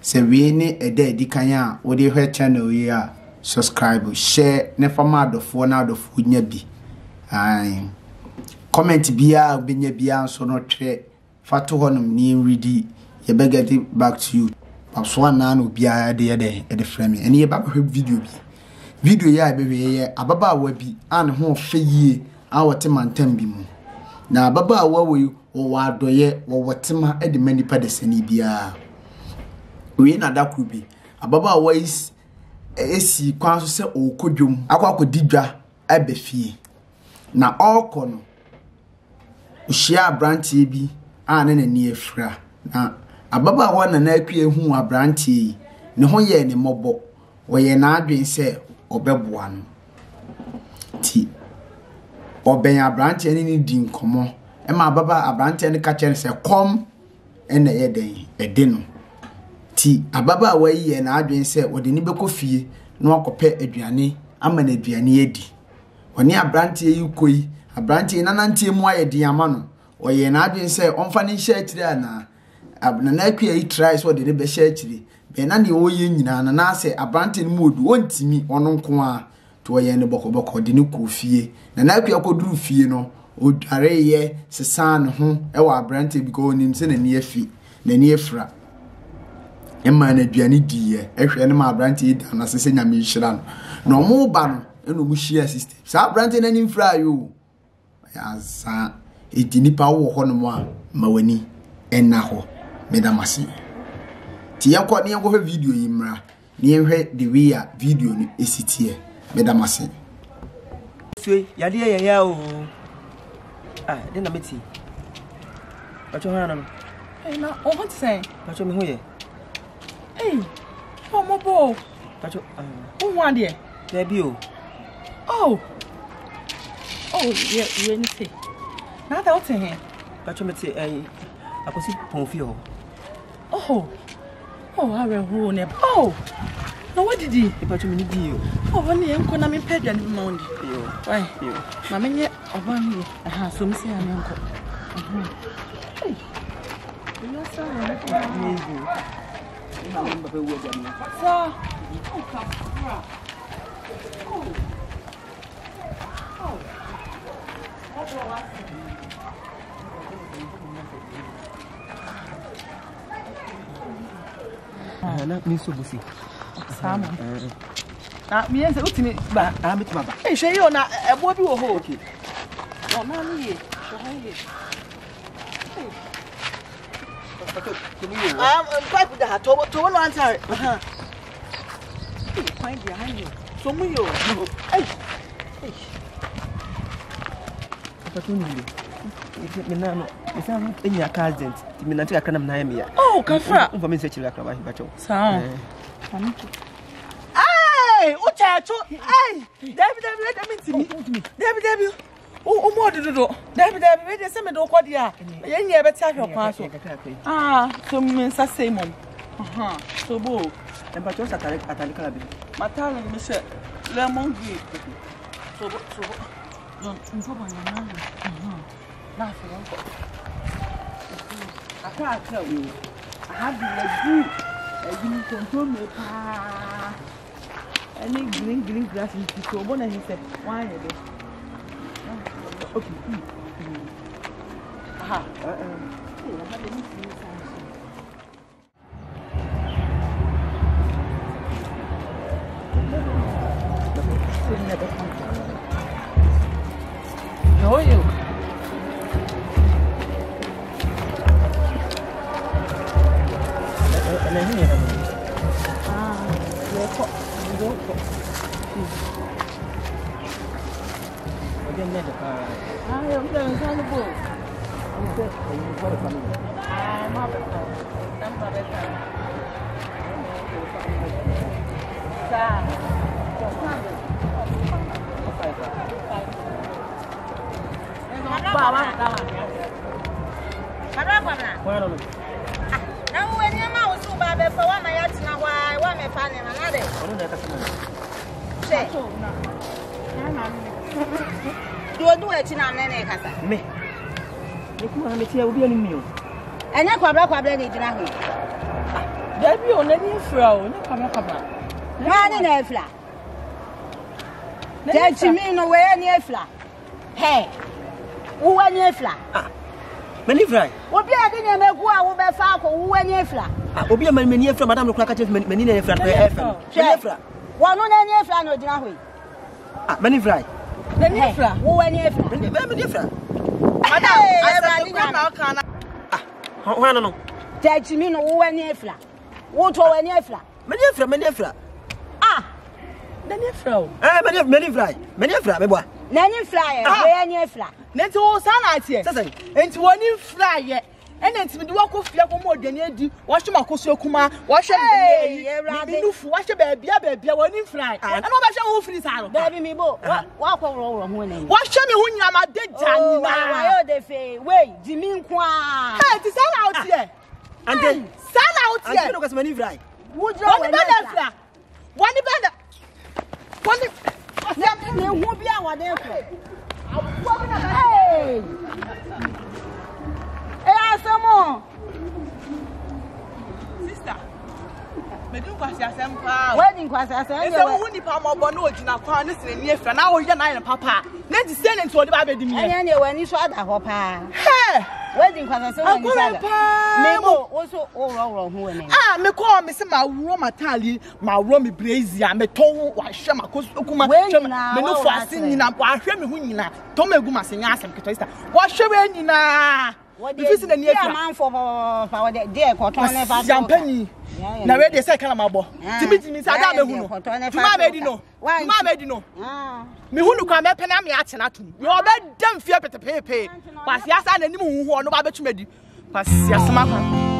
se we ne ede di kan a wo de hwe channel yi a subscribe share ne fama adofo na adofo nya bi comment bia obenya bia so no twe fato honum ni ready ye be get back to you so na no bia de frame ene ye ba hwe video ya be ye ababa wa bi an ho fe yie a wote mantam bi mu na ababa wa wo wa doye wo wotema e de manipa de sani bia we na dakru bi ababa wa is esi kwan so se okodwom akwakodidwa ebe fie na okono ushia abrantie bi ane na ni efra na ababa wa na akwie hu abrantie ne ho ye ne mobo woye na adwen se obeboa no ti oben abrantie ni di nkomo e ma ababa abrantie ne ka kyen se kom ene ye den ede no ti ababa wa ye na adwen se wode ni beko fie no akope aduane ama na aduane edi oni abrantie yi koi abrantie nanantie mu aye di ama no oye na adwen se onfa ne hye akire ana na akua yi try so de be hye akire be na ne oye nyina na na se abrantie mu odu ontimi ono nko a to oye ne bokoboko de ne kofie na akua koduru fie no odare ye sesan ho e wa abrantie bi ko onim se na ne afi na ne afra emma na aduane diye ehwe ne ma abrantie da na sese nyame hira no no mo ba no eno mu share system sa abrantie na nim fra yo ya sa edini pa wo ho no ma mawani enna ho medamase ti yakọ ne yakọ video yi mra ne ehwe the way a video no esitie medamase fe yade ya o de na meti acho hana no na o want to say acho me ho ye oh mobo acho who want there there be o oh you need to na that what here acho me ti akosi ponfi ho are who ne no what did he acho me ni di o ne enko na me pedwa ne ma undi why ma menye oban ni so mi se ame enko you say amazing so na mi so busi sama na mi ense utimi ba mituma ba hwe yo na ebo bi wo ho okay o ma ni ye so ha ye pipe da to no answer find behind you so mu yo papa tuni me na no me sa enya accident me na tika kana na ya me ya kafra umva me se chiri akaba hi bacho sa uchacho David let me see me David o mo dodo David we dey say me do kwodi a ye nya be tia hwe kwa so so me sa say mom so bo en bacho sa atali kala bi matala me se lemon green so no nko ba na na so nko aka we I have the you control me pa any green grass in the so bona he said why you dey okay how are you? do it na nene kasa me ku ha me tia obi ani mi o enya kwabra ni gina ho Debbie on any fro, no papa. Man in a flat. Tell me no way near flat. Hey, who went near flat? Many fry. What be I didn't make who I will be far who went near flat? Will be a man near from Madame Crackers, many near flat. One on any flat no dinner. Many fry. Then near flat. Who went near flat? Many fry. I don't know. Tell me no who went near flat. What over near flat? Many fry. Then near fro. Many fry. Many fry, my boy. Nanny fly, where near flat. Let's all stand here. And to one in fly yet. And then to do walk off more than you do. Wash my coso kuma, wash your wash your baby, one in fly. I know about your wolf is out. Baby, me walk over winning. Wash me when you are my dead time. Why they say, wait, Jimmy Qua. Hey, to stand out here. And then stand out here. I don't many fry. Would you want to one banner? One won't be our there. Hey! Hey, some more. Sister, me do kwasi asem wedding kwasi asem. Ese wo ni pa mo bo na ogina kwa ne sene nie fra na wo ye na papa. Na di se ne nti odi ba be di mi. Anya ne wani so ada ho pa. Hey! Wedding kwasi asem wani sada. Me mo wo so oro ho wani. Me call me se ma wuro matali, ma wuro me brazier, me to wa hwe makoma me no fo ase nyina, wa hwe me ho nyina. To ma egu masenya asem keto sister. Wa hwe we nyina. If it's in the near man for the dear cotton, champagne. Now, where they say, Calamabo. Timmy, Sadame, who know. Why, Mamma, me who come up and I'm yachinatum. You are bad damn fear, but the pay. But yes, I didn't know who are no babbage made. But yes, Mamma.